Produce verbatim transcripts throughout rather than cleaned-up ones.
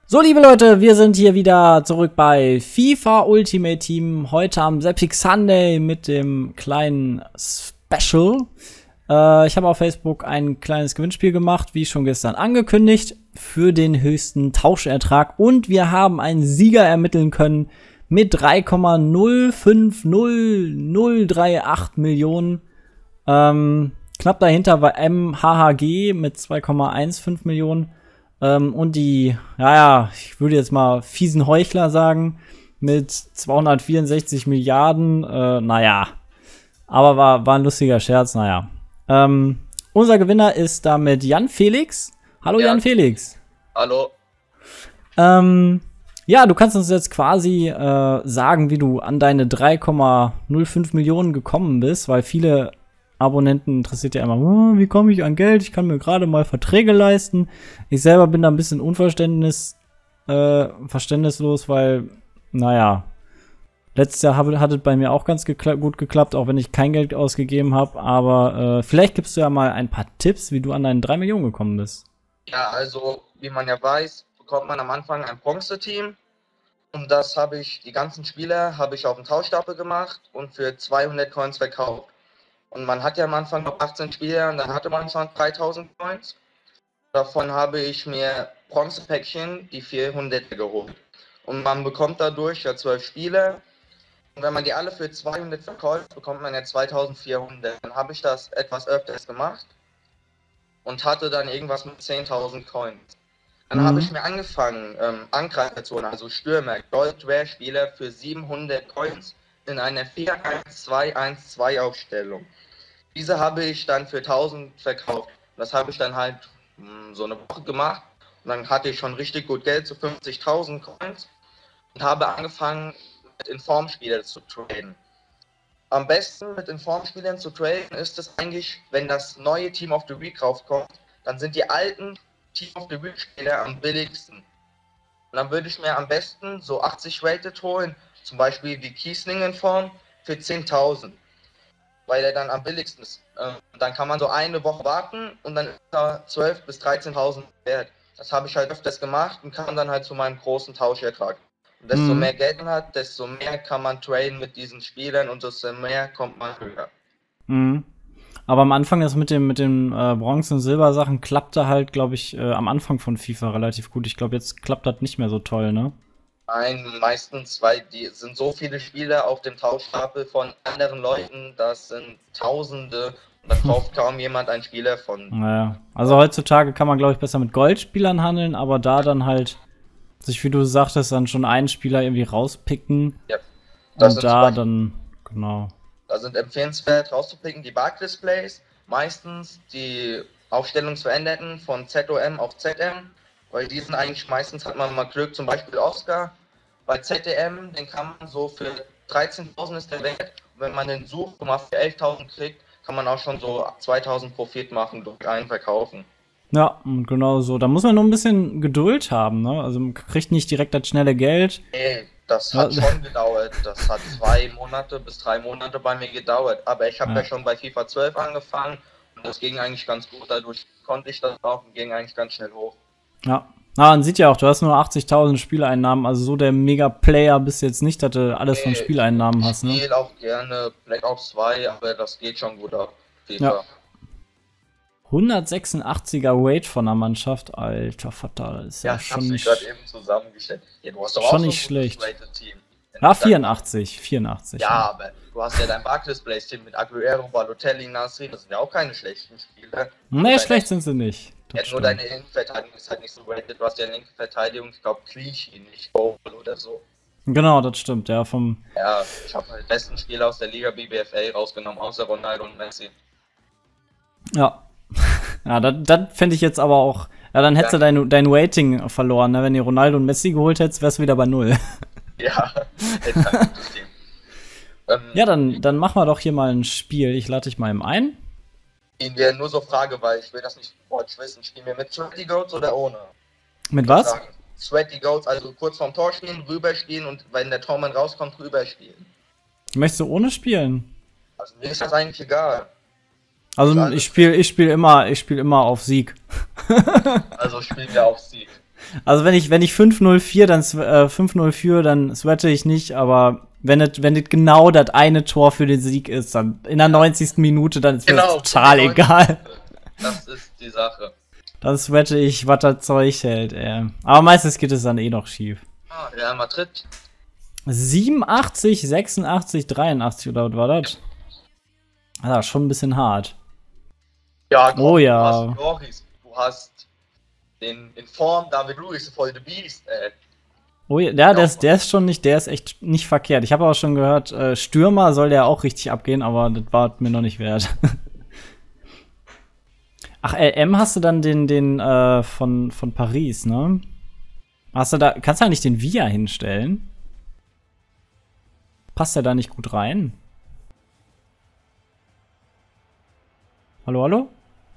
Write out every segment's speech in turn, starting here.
So, liebe Leute, wir sind hier wieder zurück bei FIFA Ultimate Team. Heute am Epic Sunday mit dem kleinen Special. Äh, ich habe auf Facebook ein kleines Gewinnspiel gemacht, wie schon gestern angekündigt, für den höchsten Tauschertrag. Und wir haben einen Sieger ermitteln können mit drei Komma null fünf null null drei acht Millionen. Ähm, knapp dahinter war M H H G mit zwei Komma fünfzehn Millionen. Ähm, und die, naja, ich würde jetzt mal fiesen Heuchler sagen, mit zweihundertvierundsechzig Milliarden, äh, naja. Aber war, war ein lustiger Scherz, naja. Ähm, unser Gewinner ist damit Jan Felix. Hallo ja. Jan Felix. Hallo. Ähm, ja, du kannst uns jetzt quasi äh, sagen, wie du an deine drei Komma null fünf Millionen gekommen bist, weil viele Abonnenten interessiert ja immer, oh, wie komme ich an Geld? Ich kann mir gerade mal Verträge leisten. Ich selber bin da ein bisschen unverständnis, äh, verständnislos, weil, naja, letztes Jahr hab, hat es bei mir auch ganz gekla- gut geklappt, auch wenn ich kein Geld ausgegeben habe. Aber äh, vielleicht gibst du ja mal ein paar Tipps, wie du an deine drei Millionen gekommen bist. Ja, also, wie man ja weiß, bekommt man am Anfang ein Bronze-Team. Und das habe ich, die ganzen Spiele habe ich auf den Tauschstapel gemacht und für zweihundert Coins verkauft. Und man hat ja am Anfang noch achtzehn Spiele und dann hatte man schon dreitausend Coins. Davon habe ich mir Bronzepäckchen, die vierhundert geholt. Und man bekommt dadurch ja zwölf Spiele. Und wenn man die alle für zweihundert verkauft, bekommt man ja zweitausendvierhundert. Dann habe ich das etwas öfters gemacht und hatte dann irgendwas mit zehntausend Coins. Dann mhm. habe ich mir angefangen, ähm, Angreifer zu holen, also Stürmer, Gold-Rare-Spieler für siebenhundert Coins in einer vier eins zwei eins zwei Aufstellung. Diese habe ich dann für tausend verkauft. Das habe ich dann halt mh, so eine Woche gemacht und dann hatte ich schon richtig gut Geld, so fünfzigtausend Coins und habe angefangen mit Informspielern zu traden. Am besten mit Informspielern zu traden ist es eigentlich, wenn das neue Team of the Week rauskommt, dann sind die alten Team of the Week Spieler am billigsten. Und dann würde ich mir am besten so achtzig rated holen, zum Beispiel wie Kiesling in Form für zehntausend. Weil er dann am billigsten ist. Dann kann man so eine Woche warten und dann ist er zwölftausend bis dreizehntausend wert. Das habe ich halt öfters gemacht und kam dann halt zu meinem großen Tauschertrag. Und desto mhm. mehr Geld man hat, desto mehr kann man traden mit diesen Spielern und desto mehr kommt man höher. Mhm. Aber am Anfang ist mit dem mit den äh, Bronze- und Silbersachen klappte halt, glaube ich, äh, am Anfang von FIFA relativ gut. Ich glaube, jetzt klappt das nicht mehr so toll, ne? Nein, meistens, weil die sind so viele Spieler auf dem Tauschstapel von anderen Leuten, das sind Tausende und da kauft kaum jemand einen Spieler von. Naja, also heutzutage kann man, glaube ich, besser mit Goldspielern handeln, aber da dann halt sich, wie du sagtest, dann schon einen Spieler irgendwie rauspicken. Ja. Und da dann, genau. Da sind empfehlenswert rauszupicken die Bug-Displays, meistens die Aufstellungsveränderten von Z O M auf Z M. Weil die sind eigentlich meistens, hat man mal Glück, zum Beispiel Oscar. Bei Z D M, den kann man so für dreizehntausend ist der wert. Und wenn man den sucht und mal für elftausend kriegt, kann man auch schon so zweitausend Profit machen durch einen verkaufen. Ja, genau so. Da muss man nur ein bisschen Geduld haben, ne? Also man kriegt nicht direkt das schnelle Geld. Nee, das hat ja. schon gedauert. Das hat zwei Monate bis drei Monate bei mir gedauert. Aber ich habe ja. ja schon bei FIFA zwölf angefangen und das ging eigentlich ganz gut. Dadurch konnte ich das auch und ging eigentlich ganz schnell hoch. Ja, ah, man sieht ja auch, du hast nur achtzigtausend Spieleinnahmen, also so der Mega-Player bist jetzt nicht, dass du alles von Spieleinnahmen hast, ne? Ich spiele auch gerne Black Ops zwei, aber das geht schon gut ab. FIFA. Ja. hundertsechsundachtziger Weight von der Mannschaft, alter Vater, das ist ja, ja schon nicht... gerade eben zusammengestellt. Ja, du hast doch schon auch nicht so schlecht. Team. Ja, vierundachtzig, vierundachtzig. Ja, ja, aber du hast ja dein Bug-Displays-Team mit Aguero, Balotelli, Nasri, das sind ja auch keine schlechten Spieler. Nee, schlecht sind sie nicht. Ja, nur deine Innenverteidigung ist halt nicht so rated. Du hast ja eine Innenverteidigung, ich glaube, Clichy, nicht Goal oder so. Genau, das stimmt, ja, vom... Ja, ich habe halt besten Spieler aus der Liga B B F A rausgenommen, außer Ronaldo und Messi. Ja. Ja, das fände ich jetzt aber auch... Ja, dann hättest ja. du dein, dein Rating verloren, ne? Wenn ihr Ronaldo und Messi geholt hättest, wärst du wieder bei Null. Ja, hätte kein gutes Team. Ähm, ja, dann, dann machen wir doch hier mal ein Spiel. Ich lade dich mal eben ein. Ihnen wäre nur so Frage, weil ich will das nicht deutsch wissen. Spielen wir mit Sweaty Goats oder ohne? Mit was? Sagen. Sweaty Goats, also kurz vorm Tor spielen, rüberspielen und wenn der Tormann rauskommt, rüberspielen. Möchtest du ohne spielen? Also mir ist das eigentlich egal. Also ich spiele ich spiel immer, ich spiel immer auf Sieg. Also spielen wir auf Sieg. Also wenn ich, wenn ich fünf null vier, dann äh, fünf null führe, dann sweate ich nicht, aber wenn es wenn es genau das eine Tor für den Sieg ist, dann in der neunzigsten Minute, dann ist mir Genau, das total egal. Das ist die Sache. Dann sweate ich, was das Zeug hält, ey. Aber meistens geht es dann eh noch schief. Ah, Real Madrid. siebenundachtzig, sechsundachtzig, dreiundachtzig oder was war das? Ah, schon ein bisschen hart. Ja, komm, Oh ja. Du hast Loris, du hast den in Form David Luiz, voll the Beast, ey. Oh ja, der, der, ist, der ist schon nicht, der ist echt nicht verkehrt. Ich habe auch schon gehört, äh, Stürmer soll der auch richtig abgehen, aber das war mir noch nicht wert. Ach, L M hast du dann den, den äh, von, von Paris, ne? Hast du da, kannst du da nicht den Via hinstellen? Passt der da nicht gut rein? Hallo, hallo?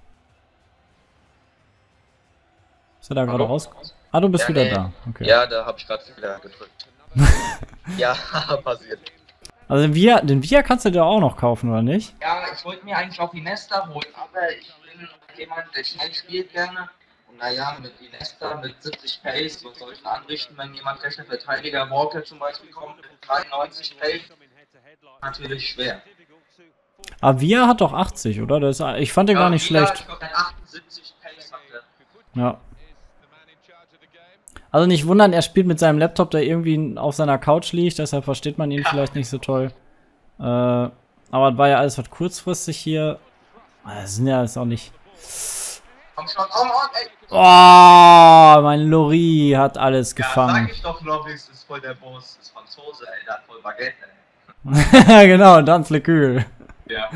Ist er da gerade raus? Ah, du bist Ja, wieder nee. da. Okay. Ja, da habe ich gerade wieder gedrückt. Ja, passiert. Also den Via, den Via kannst du dir auch noch kaufen, oder nicht? Ja, ich wollte mir eigentlich auch Iniesta holen, aber ich bin jemand, der schnell spielt gerne. Und naja, mit Iniesta, mit siebzig Pace, was soll ich denn anrichten, wenn jemand rechter Verteidiger Walker zum Beispiel kommt mit dreiundneunzig Pace? Natürlich schwer. Aber Via hat doch achtzig, oder? Das ist, ich fand den Ja, gar nicht Villa, schlecht. Ich glaube, achtundsiebzig Pace hat er. Ja. Also nicht wundern, er spielt mit seinem Laptop, der irgendwie auf seiner Couch liegt, deshalb versteht man ihn Ja. vielleicht nicht so toll. Äh, aber es war ja alles was kurzfristig hier. Das sind ja alles auch nicht. Komm schon, komm on, ey! Oh, mein Lori hat alles Ja, gefangen. sag ich doch, Loris ist voll der Boss, ist Franzose, ey, der hat voll Baguette, ey. Genau, Dans le Cul. Ja.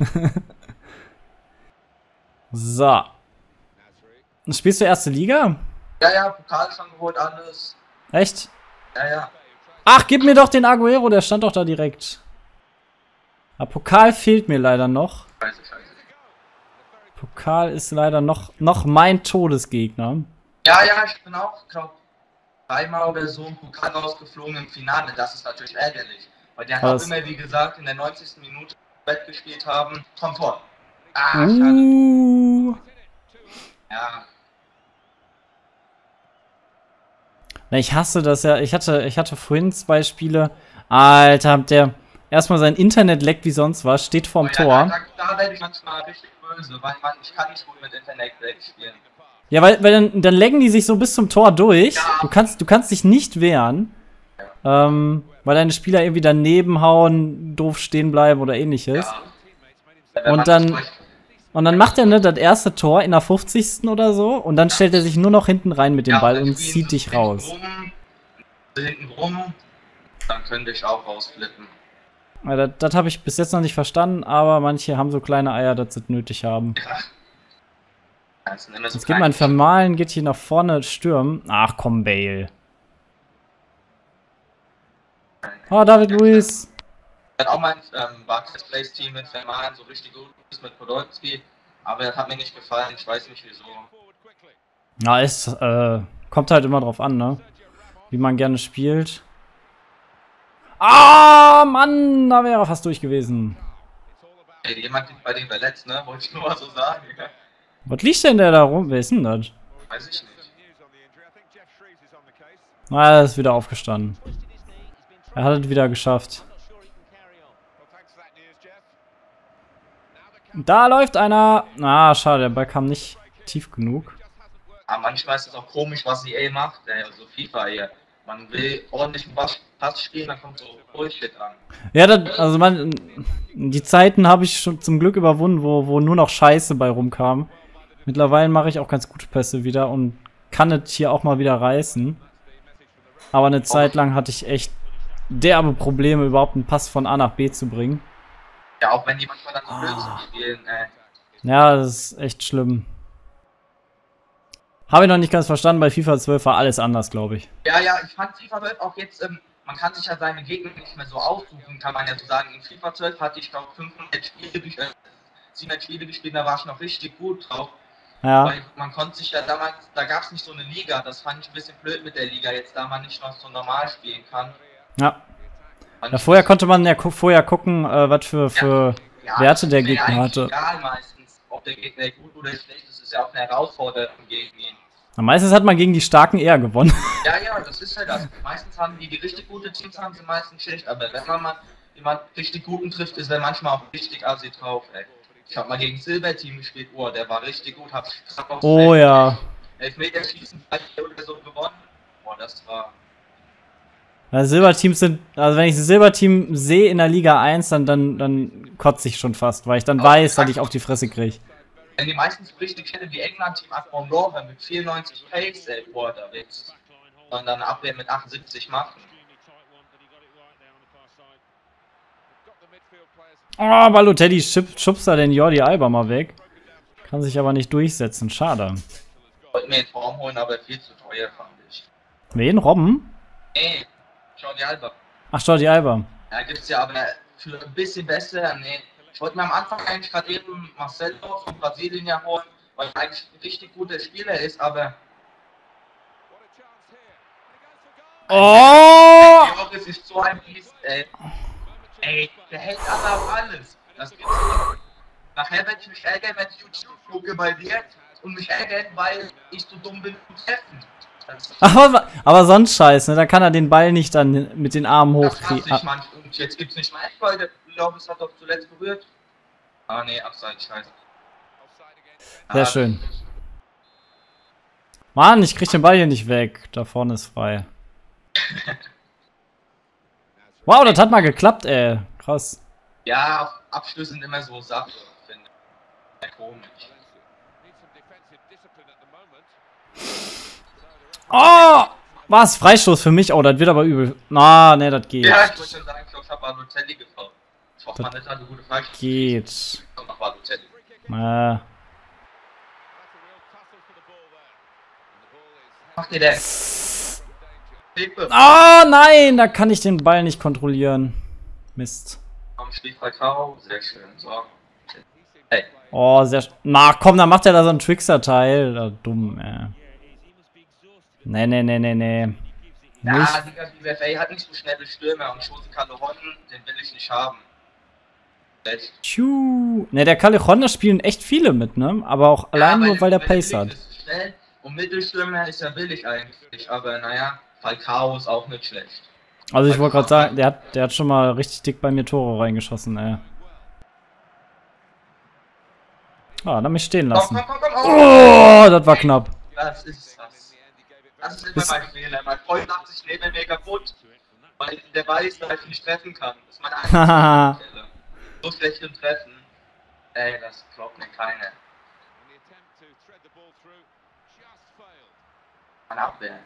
So. Spielst du erste Liga? Ja, ja, Pokal schon geholt, alles. Echt? Ja, ja. Ach, gib mir doch den Aguero, der stand doch da direkt. Aber Pokal fehlt mir leider noch. Scheiße, scheiße. Pokal ist leider noch, noch mein Todesgegner. Ja, ja, ich bin auch, glaub, dreimal oder so im Pokal rausgeflogen im Finale. Das ist natürlich ärgerlich. Weil der hat Was? immer, wie gesagt, in der neunzigsten Minute Bett gespielt haben. Kommt vor. Ah, schade. Uh. Ja. Na, ich hasse das ja. Ich hatte, ich hatte vorhin zwei Spiele. Alter, der erstmal sein Internet leckt wie sonst was, steht vorm Oh, ja, Tor. Da, da, da werde ich manchmal richtig böse, weil man, ich kann nicht gut mit Internet spielen. Ja, weil, weil dann, dann laggen die sich so bis zum Tor durch. Ja. Du kannst, du kannst dich nicht wehren. Ähm, weil deine Spieler irgendwie daneben hauen, doof stehen bleiben oder ähnliches. Ja. Wenn Und man dann- zum Beispiel- Und dann macht er ne, das erste Tor in der fünfzigsten oder so. Und dann stellt er sich nur noch hinten rein mit dem Ja, Ball dann und spielen zieht sie dich hinten raus. Rum, hinten rum, dann könnte ich auch rausflippen. Ja, das das habe ich bis jetzt noch nicht verstanden, aber manche haben so kleine Eier, dass sie es nötig haben. Das sind immer so Jetzt geht mein kleine- Vermalen, geht hier nach vorne stürmen. Ach komm, Bale. Oh, David Luiz. Ich hatte auch mein ähm, Barclays Place Team mit Vermaelen so richtig gut ist mit Podolski, aber das hat mir nicht gefallen, ich weiß nicht wieso. Ja, es äh, kommt halt immer drauf an, ne? Wie man gerne spielt. Ah, Mann, da wäre er fast durch gewesen. Ey, jemand liegt bei dem verletzt, ne? Wollte ich nur mal so sagen. Was liegt denn der da rum? Wer ist denn das? Weiß ich nicht. Ah, er ist wieder aufgestanden. Er hat es wieder geschafft. Da läuft einer. Ah, schade, der Ball kam nicht tief genug. Aber manchmal ist es auch komisch, was E A macht, ey, so FIFA hier. Man will ordentlich Pass Pass spielen, dann kommt so Bullshit an. Ja, das, also man, die Zeiten habe ich schon zum Glück überwunden, wo, wo nur noch Scheiße bei rumkam. Mittlerweile mache ich auch ganz gute Pässe wieder und kann es hier auch mal wieder reißen. Aber eine Zeit lang hatte ich echt derbe Probleme, überhaupt einen Pass von A nach B zu bringen. Ja, auch wenn die manchmal dann so böse Ah. spielen, ey. Ja, das ist echt schlimm. Habe ich noch nicht ganz verstanden, bei FIFA zwölf war alles anders, glaube ich. Ja, ja, ich fand FIFA zwölf auch jetzt, ähm, man kann sich ja seine Gegner nicht mehr so aussuchen, kann man ja so sagen. In FIFA zwölf hatte ich, glaube fünfhundert Spiele, äh, siebenhundert Spiele gespielt, da war ich noch richtig gut drauf. Ja, Weil man konnte sich ja damals, da gab es nicht so eine Liga, das fand ich ein bisschen blöd mit der Liga, jetzt da man nicht noch so normal spielen kann. ja. Fand Ja, ich vorher das- konnte man ja gu vorher gucken, äh, was für, für ja, Werte das der ist mir Gegner eigentlich hatte. Egal meistens, ob der Gegner gut oder schlecht ist, ist ja auch eine Herausforderung gegen ihn. Meistens hat man gegen die Starken eher gewonnen. Ja, ja, das ist ja das. Meistens haben die, die richtig gute Teams, haben sie meistens schlecht, aber wenn man mal jemand richtig guten trifft, ist er manchmal auch richtig assi drauf, ey. Ich hab mal gegen Silber-Team gespielt, oh, der war richtig gut, hab grad noch Oh ja. Elfmeterschießen oder so gewonnen. Boah, das war... Ja, Silberteams sind, also wenn ich ein Silberteam sehe in der Liga eins, dann, dann, dann kotze ich schon fast, weil ich dann weiß, dass ich auf die Fresse kriege. Wenn die meistens richtig hätte, wie England-Team Akron Rover mit vierundneunzig Pace, ey, boah, da willst du dann eine Abwehr mit achtundsiebzig machen. Oh, Balotelli schubst da den Jordi Alba mal weg. Kann sich aber nicht durchsetzen, schade. Wollten mir in Form holen, aber viel zu teuer, fand ich. Wen? Robben? Nee, Jordi Alba. Ach, Jordi Alba. Ja, gibt's ja aber für ein bisschen besser, nee. Ich wollte mir am Anfang eigentlich gerade eben Marcelo von Brasilien ja holen, weil er eigentlich ein richtig guter Spieler ist, aber... Oh! Joris ist so ein Biest, ey. Ey, der hält aber auf alles. Das gibt's nicht. Nachher werde ich mich ärgern, wenn ich YouTube gucke bei dir und mich ärgern, weil ich so dumm bin zu treffen. Aber, aber sonst scheiß, ne? Da kann er den Ball nicht dann mit den Armen hochkriegen. Das hasse ich und jetzt gibt's nicht mal Eckball, der Loris hat doch zuletzt berührt. Ah ne, Abseits, scheiße. Sehr ah, schön. Mann, ich krieg den Ball hier nicht weg. Da vorne ist frei. Wow, das hat mal geklappt, ey. Krass. Ja, Abschlüsse sind immer so Sachen, finde ich. Sehr komisch. Oh! Was? Freistoß für mich? Oh, das wird aber übel. Na, ne, das geht. Ja, ich wollte schon sagen, ich glaube, ich habe Balotelli gefahren. Ich hoffe, man nicht eine gute Freistoß. Geht. Kommt nach Balotelli. Äh. Was macht ihr denn? Oh nein, da kann ich den Ball nicht kontrollieren. Mist. Am Stiefball, sehr schön. So. Hey. Oh, sehr. Na komm, dann macht er da so ein Trickster-Teil. Da, dumm, ey. Nee, nee, nee, nee, nee. Ja, die U F A hat nicht so schnelle Stürmer und Jose Callejon, den will ich nicht haben. Tschuh. Ne, der Callejon, da spielen echt viele mit, ne? Aber auch ja, allein nur, weil der Pace hat. Schnell und Mittelstürmer ist ja billig eigentlich, aber naja, Falcao ist auch nicht schlecht. Also ich wollte gerade sagen, der hat, der hat schon mal richtig dick bei mir Tore reingeschossen, ey. Ah, dann mich stehen lassen. Komm, komm, komm, komm. Oh, das war knapp. Das ist das. Das ist immer mein Fehler. Mein Freund macht sich neben mir kaputt, weil der weiß, dass ich nicht treffen kann. Das ist meine einzige Stelle. So schlecht im Treffen. Ey, das glaubt mir keiner. Meine Abwehr.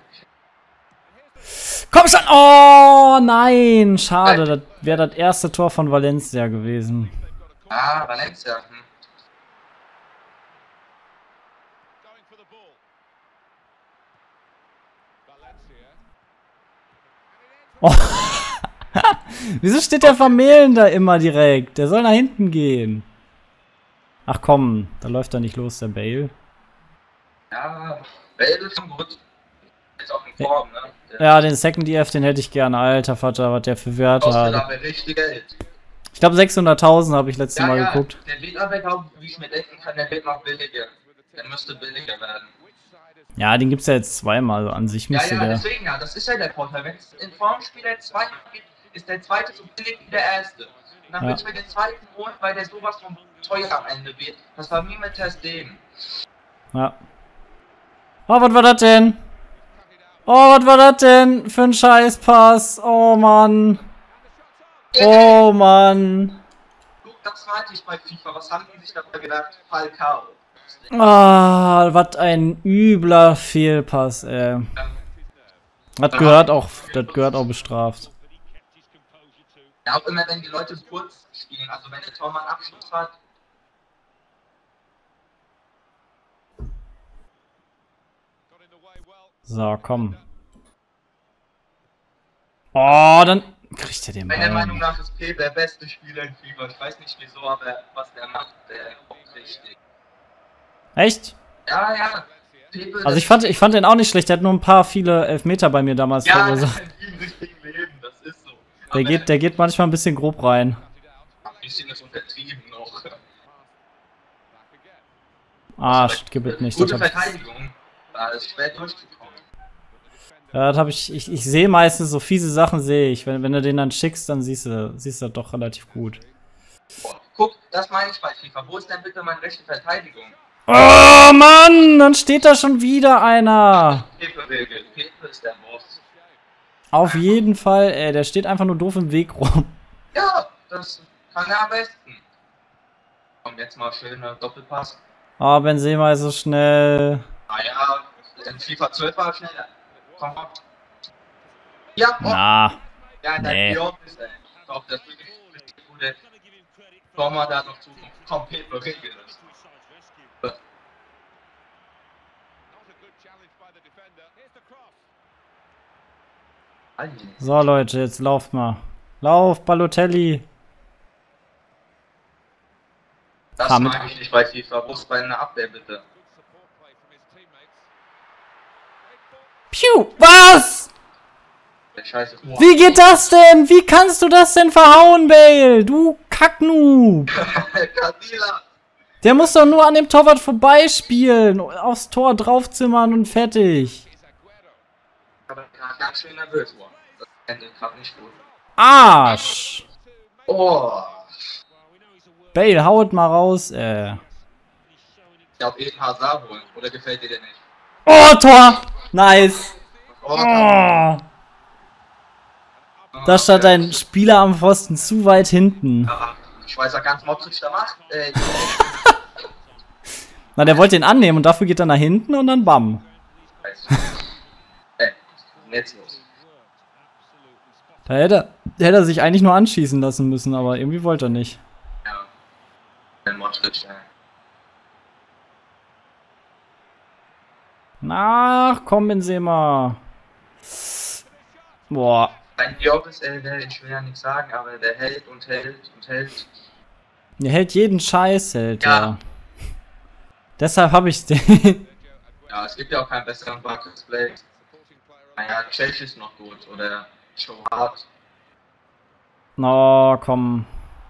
Komm schon! Oh nein! Schade, das wäre das erste Tor von Valencia gewesen. Ah, Valencia. Hm. Oh. Wieso steht der Vermehlen da immer direkt? Der soll nach hinten gehen. Ach komm, da läuft er nicht los, der Bale. Ja, Bale ist schon gut. Ist auch in Form, ne? Der ja, den Second E F, den hätte ich gerne. Alter Vater, was der für Werte hat. Aber richtig Geld. Ich glaube sechshunderttausend habe ich letztes ja, Mal ja, geguckt. Der wird aber, glaube ich, wie ich mir denken kann, der wird noch billiger. Der müsste billiger werden. Ja, den gibt's ja jetzt zweimal, also an sich müsste ja, ja, der... deswegen, ja, das ist ja der Vorteil. Wenn es in Formspieler zwei gibt, ist der zweite so billig wie der erste. Und dann ja. Willst du mir den zweiten holen, weil der sowas von teuer am Ende wird. Das war wie mit Ter Stegen. Ja. Oh, was war das denn? Oh, was war das denn für ein Scheißpass? Oh, Mann. Oh, Mann. Guck, das meinte ich bei FIFA. Was haben die sich dabei gedacht? Falcao. Ah, was ein übler Fehlpass, ey. Das gehört auch, das gehört auch bestraft. Ja, auch immer wenn die Leute kurz spielen, also wenn der Tormann Abschluss hat. So, komm. Oh, dann kriegt er den Ball. Meiner Meinung nach ist P der beste Spieler in FIFA. Ich weiß nicht wieso, aber was der macht, der kommt richtig. Echt? Ja, ja. Pepe, also ich fand, ich fand den auch nicht schlecht. Der hat nur ein paar viele Elfmeter bei mir damals ja, verursacht. Das ist so. Der geht, der geht manchmal ein bisschen grob rein. Ein bisschen ist untertrieben noch. Ah, gibt nicht. Gute Verteidigung. Da ist schwer durchzukommen. Ja, das habe ich, ich, ich sehe meistens so fiese Sachen, sehe ich. Wenn, wenn du den dann schickst, dann siehst du, siehst du das doch relativ gut. Boah, guck, das meine ich bei FIFA. Wo ist denn bitte meine rechte Verteidigung? Oh Mann, dann steht da schon wieder einer. Pepe-Regel. Pepe ist der Boss. Auf jeden Fall, ey, der steht einfach nur doof im Weg rum. Ja, das kann er am besten. Komm, jetzt mal schöner Doppelpass. Oh, Benzema ist so schnell. Naja, in FIFA zwölf war er schneller. Komm, komm. Ja, oh. Na, Ja, der nee. Björn ist, ey. Doch, das ist wirklich richtig gute. Komm mal da noch zu. Komm, Pepe, regel das. So Leute, jetzt lauft mal. Lauf, Balotelli. Das Ah, mit- mag ich nicht bei FIFA. Wo ist bei einer Abwehr, bitte? Piu, was? Der Scheiße. Oh. Wie geht das denn? Wie kannst du das denn verhauen, Bale? Du Kacknoob. Kadila. Der muss doch nur an dem Torwart vorbeispielen, aufs Tor draufzimmern und fertig. Aber gerade ganz schön nervös war. Das endet gerade nicht gut. Arsch. Oh. Bale, haut mal raus, äh. Ich glaube, eben Hazard holen. Oder gefällt dir der nicht? Oh, Tor! Nice. Oh, Oh. Da stand ein Spieler am Pfosten zu weit hinten. Ja, ich weiß ja ganz Modric da macht. Äh, Na, der wollte ihn annehmen und dafür geht er nach hinten und dann bam. äh, jetzt los. Da hätte, hätte er sich eigentlich nur anschießen lassen müssen, aber irgendwie wollte er nicht. Ja. Der Modric, ja. Ach, komm, Benzema. Boah. Ein Job ist, äh, der, ich will ja nichts sagen, aber der hält und hält und hält. Der hält jeden Scheiß, hält Ja. er. Deshalb habe ich den. Ja, es gibt ja auch keinen besseren Marcus Blake. Naja, Chelsea ist noch gut. Oder Joe Hart. Oh, komm.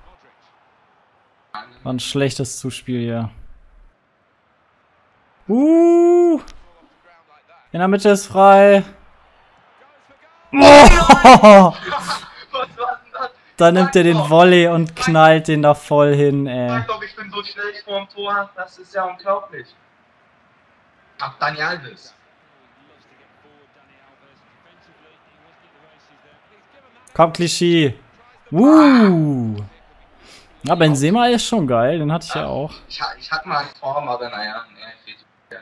War ein schlechtes Zuspiel hier. Uh. In der Mitte ist frei. Oh. Was war denn das? Da nimmt er den Volley und knallt den da voll hin, ey. Sag doch, ich bin so schnell vorm Tor. Das ist ja unglaublich. Ach, Dani Alves. Komm, Klischee. Uh. Ja, Benzema ist schon geil, den hatte ich ja auch. Ich, ha- ich hatte mal eine Form, aber naja, nee, viel zu viel.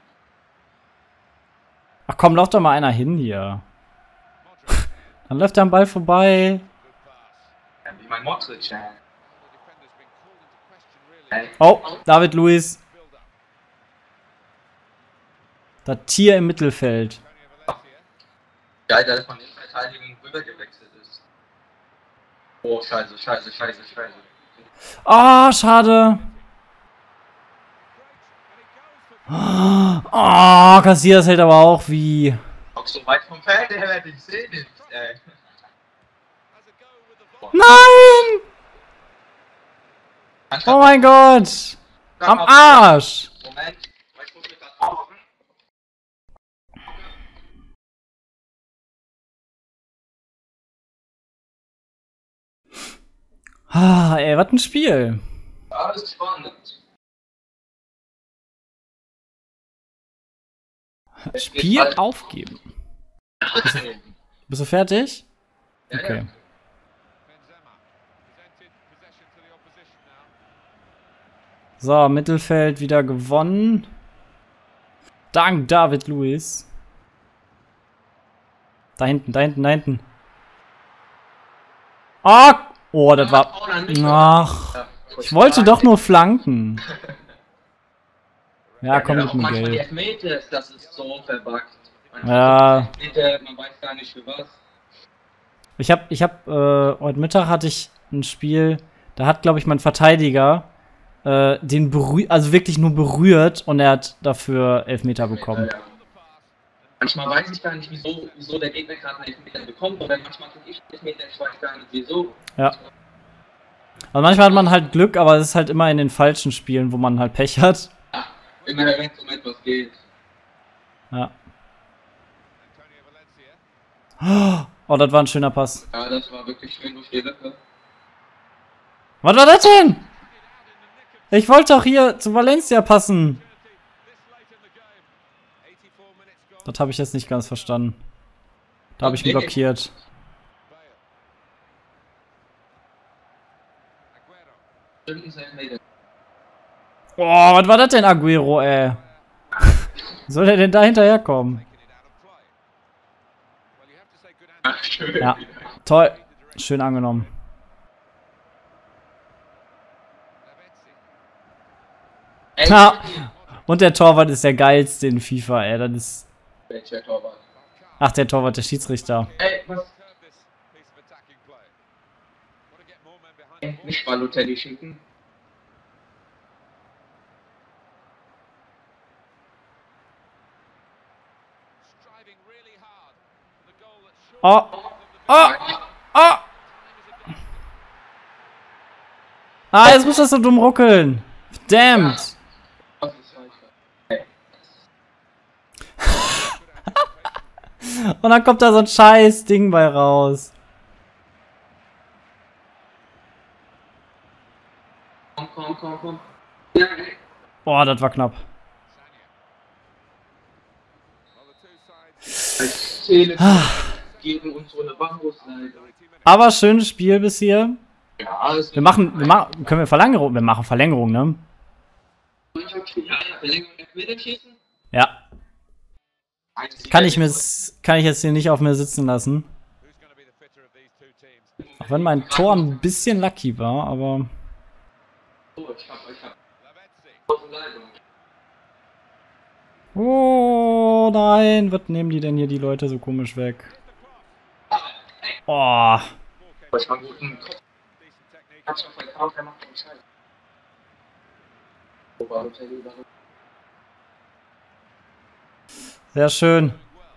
Ach komm, lauf doch mal einer hin hier. Dann läuft er am Ball vorbei. Ja, wie mein Modric, ja. Ey. Oh, David Luiz. Das Tier im Mittelfeld. Geil, dass er von den Verteidigungen rübergewechselt ist. Oh, scheiße, scheiße, scheiße, scheiße. Ah, oh, schade. Oh, Casillas hält aber auch wie. Auch so weit vom Feld, der hätte ich sehen nicht, ey. Nein! Oh mein Gott! Am Arsch! Moment, ich muss mich grad aufmachen. Ah, ey, was ein Spiel. Alles spannend. Spiel aufgeben. Bist du fertig? Ja, Okay. ja. So, Mittelfeld wieder gewonnen. Dank David Luiz. Da hinten, da hinten, da hinten. Ah! Oh, das war. Ach. Ich wollte doch nur flanken. Ja, komm Ja, mit auch dem manchmal die Gelb. Elfmeter, das ist so verbuggt. Manchmal Ja. die Elfmeter, man weiß gar nicht für was. Ich hab, ich hab, äh, heute Mittag hatte ich ein Spiel, da hat, glaube ich, mein Verteidiger äh, den berührt, also wirklich nur berührt und er hat dafür Elfmeter bekommen. Ja, ja. Manchmal weiß ich gar nicht, wieso, wieso der Gegner gerade einen Elfmeter bekommt, oder manchmal kriege ich Elfmeter, ich weiß gar nicht wieso. Ja. Also manchmal hat man halt Glück, aber es ist halt immer in den falschen Spielen, wo man halt Pech hat. Immer wenn es um etwas geht. Ja. Oh, das war ein schöner Pass. Ja, das war wirklich schön durch die Lücke. Was war das denn? Ich wollte doch hier zu Valencia passen. Das habe ich jetzt nicht ganz verstanden. Da habe ich ihn blockiert. Boah, was war das denn, Aguero, ey? Soll der denn da hinterherkommen? Ach, schön. Ja, toll. Schön angenommen. Ja. Und der Torwart ist der geilste in FIFA, ey. Das ist. Welcher Torwart? Ach, der Torwart, der Schiedsrichter. Ey, was? Nicht Balotelli schicken. Oh! Oh! Oh! Ah, jetzt muss das so dumm ruckeln. Verdammt! Und dann kommt da so ein scheiß Ding bei raus. Komm, komm, komm, komm. Boah, das war knapp. Gegen uns so eine Bambusleiter. Aber schönes Spiel bis hier. Ja, alles. Wir machen, wir machen, können wir Verlängerung, wir machen Verlängerung, ne? Ja. Kann ich mir, kann ich jetzt hier nicht auf mir sitzen lassen. Auch wenn mein Tor ein bisschen lucky war, aber. Oh nein, was nehmen die denn hier die Leute so komisch weg? Oh. Sehr schön.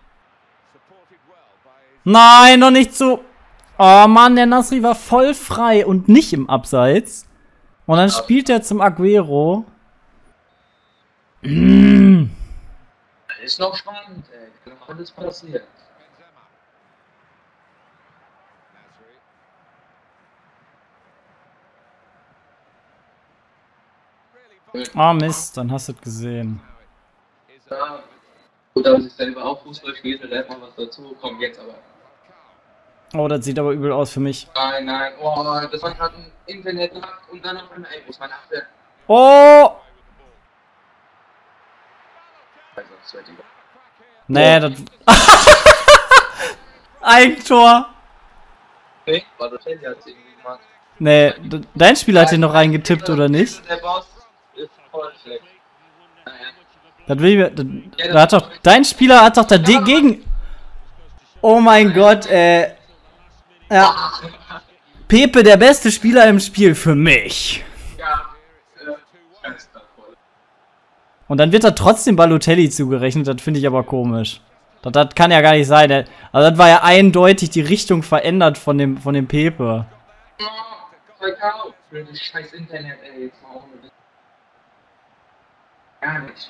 Nein, noch nicht so. Oh Mann, der Nasri war voll frei und nicht im Abseits. Und dann spielt er zum Aguero. Mm. Ist noch spannend, ey. Kann noch alles passieren. Oh Mist, dann hast du es gesehen. Ja. Gut, dass ich selber auch Fußball spiele, lernt man was dazu. Komm jetzt aber. Oh, das sieht aber übel aus für mich. Nein, nein. Oh, das war gerade ein Internet-Lack und dann auf einmal, ey, muss man achten. Oh! Nee, das. Eigentor! Nee, war das Handy hat es irgendwie gemacht. Nee, dein Spieler hat den noch reingetippt, oder nicht? Der Boss ist voll schlecht. Das will ich, das, da hat doch, dein Spieler hat doch dagegen. Oh mein Gott, ey. Ja. Pepe, der beste Spieler im Spiel für mich. Ja, und dann wird da trotzdem Balotelli zugerechnet, das finde ich aber komisch. Das, das kann ja gar nicht sein. Also das war ja eindeutig die Richtung verändert von dem, von dem Pepe. Verkauf für das scheiß Internet, ey. Jetzt mal auch ein bisschen. Gar nicht.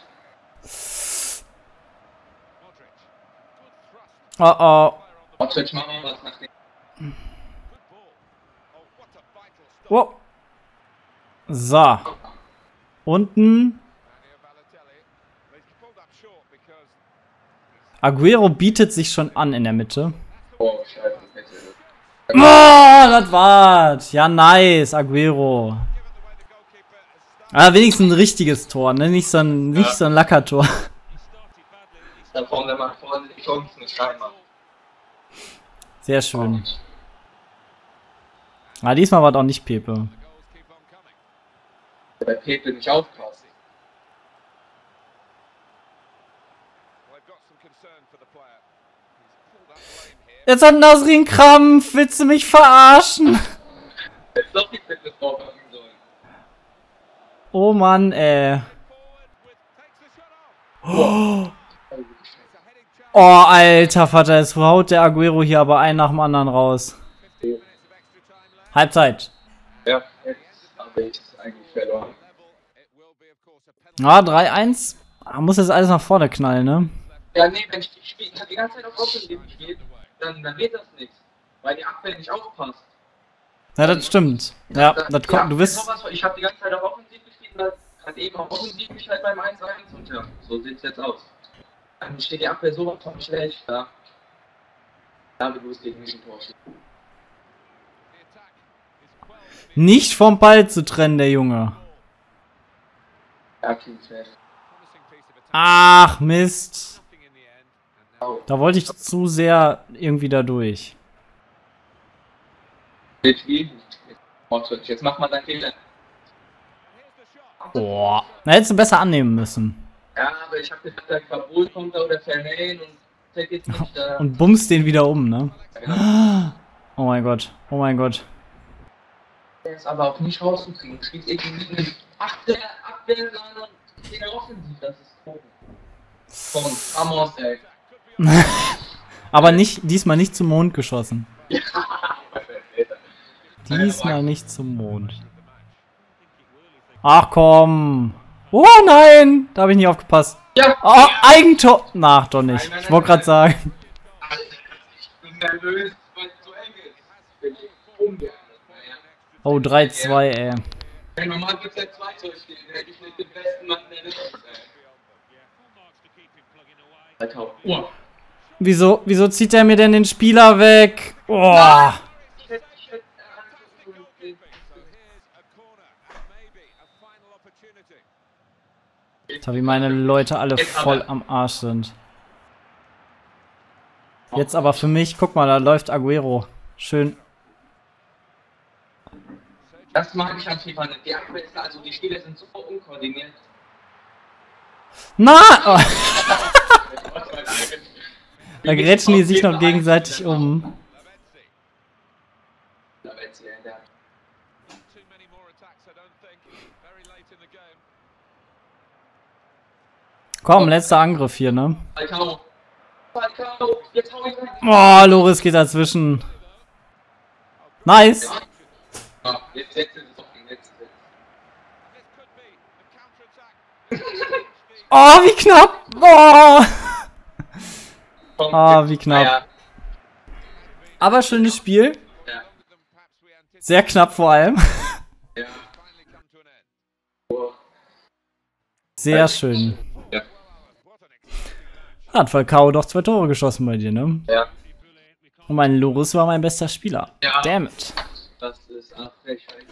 Oh oh. Modric, mach mal was nach dem. Oh. So. Unten. Aguero bietet sich schon an in der Mitte. Oh, scheiße. Oh, das war's. Ja, nice, Aguero. Ah, wenigstens ein richtiges Tor, ne? Nicht so ein, nicht so ein Lackertor. Da vorne macht vorne die Chancen nicht reinmachen. Sehr schön. Ah, diesmal war es auch nicht Pepe. Bei Pepe nicht aufpassen. Jetzt hat Nasri einen Krampf. Willst du mich verarschen? Hättest doch die Fitness draufpacken sollen. Oh Mann, ey. Oh, oh alter Vater, jetzt haut der Aguero hier aber einen nach dem anderen raus. Halbzeit. Ja, jetzt habe ich es eigentlich verloren. Ah, drei eins. Ah, muss jetzt alles nach vorne knallen, ne? Ja, nee, wenn ich die spiele, ich habe die ganze Zeit auf Offensiv gespielt, dann, dann wird das nichts. Weil die Abwehr nicht aufpasst. Ja, das stimmt. Ja, dann, das kommt, du bist... Sowas, ich habe die ganze Zeit auf Offensiv gespielt und hat eben auf Offensiv mich halt beim eins eins und ja, so sieht's jetzt aus. Dann steht die Abwehr sowas von schlecht da. Damit muss gegen mich ein Tor schießen. Nicht vom Ball zu trennen, der Junge. Ja, Teamfest. Ach, Mist. Da wollte ich zu sehr irgendwie da durch. Jetzt macht man dein Fehler. Boah. Da hättest du besser annehmen müssen. Ja, aber ich hab gedacht, da Kabul kommt da oder Vernein und der geht nicht da. Und bummst den wieder um, ne? Ja, genau. Oh mein Gott. Oh mein Gott. Der ist aber auch nicht rauszukriegen. Spielt irgendwie mit einem Abwehr, Abwehr, sondern in der Offensiv. Das ist komisch. Von Amos, ey. Aber nicht, diesmal nicht zum Mond geschossen. Ja. Diesmal nicht zum Mond. Ach komm. Oh nein, da habe ich nicht aufgepasst. Ja. Oh, Eigentor. Na, doch nicht. Ich wollte gerade sagen. Ich bin nervös, weil es zu eng ist. Ich bin ungern. Oh, drei zwei, ey. Wenn normal gibt es ja zwei solche, dann hätte ich nicht den besten Mann der Welt, ey. Alter, oh. Wieso, wieso zieht er mir denn den Spieler weg? Oh. Alter, wie meine Leute alle voll am Arsch sind. Jetzt aber für mich, guck mal, da läuft Aguero. Schön. Das mag ich an FIFA nicht. Die Abwehr, also die Spieler sind super unkoordiniert. Na! Oh. Da grätschen die sich noch gegenseitig um. Komm, letzter Angriff hier, ne? Oh, Loris geht dazwischen. Nice. Oh, wie knapp. Oh. Oh, wie knapp. Aber schönes Spiel. Sehr knapp vor allem. Sehr schön. Hat Falcao doch zwei Tore geschossen bei dir, ne? Ja. Und mein Loris war mein bester Spieler. Ja. Damn it. Das ist auch Frechheit.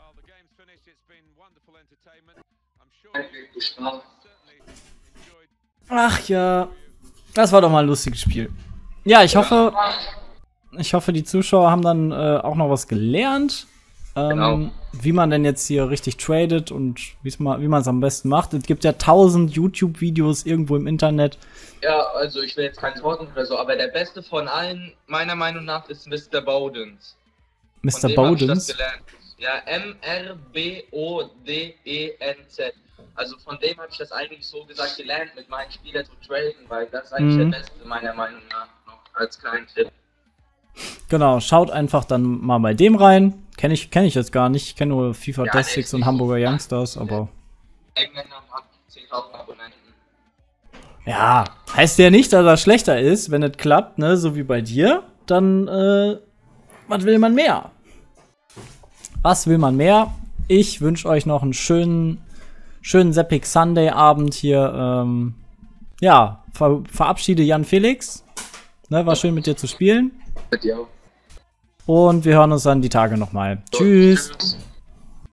Ach ja. Das war doch mal ein lustiges Spiel. Ja, ich hoffe, ich hoffe, die Zuschauer haben dann äh, auch noch was gelernt. Ähm, Genau. Wie man denn jetzt hier richtig tradet und wie's mal, wie man es am besten macht. Es gibt ja tausend YouTube-Videos irgendwo im Internet. Ja, also ich will jetzt kein Wort oder so, aber der beste von allen, meiner Meinung nach, ist Mister Bowdens. Mister Von dem hab ich das Bowdens. gelernt. Ja, M R B O D E N Z. Also von dem habe ich das eigentlich so gesagt gelernt, mit meinen Spielern zu traden, weil das ist eigentlich Mhm. der beste meiner Meinung nach noch als kleinen Tipp. Genau, schaut einfach dann mal bei dem rein. Kenne ich, kenn ich jetzt gar nicht. Ich kenne nur FIFA Ja, der Basics ist und nicht Hamburger so Youngsters, aber Engländer haben zehntausend Abonnenten. ja, heißt ja nicht, dass er schlechter ist, wenn es klappt, ne, so wie bei dir. Dann, äh, was will man mehr? Was will man mehr? Ich wünsche euch noch einen schönen, schönen Sepic Sunday Abend hier. Ähm, ja, ver verabschiede Jan Felix. Ne, war schön mit dir zu spielen. Mit dir auch. Und wir hören uns dann die Tage nochmal. Tschüss. Tschüss.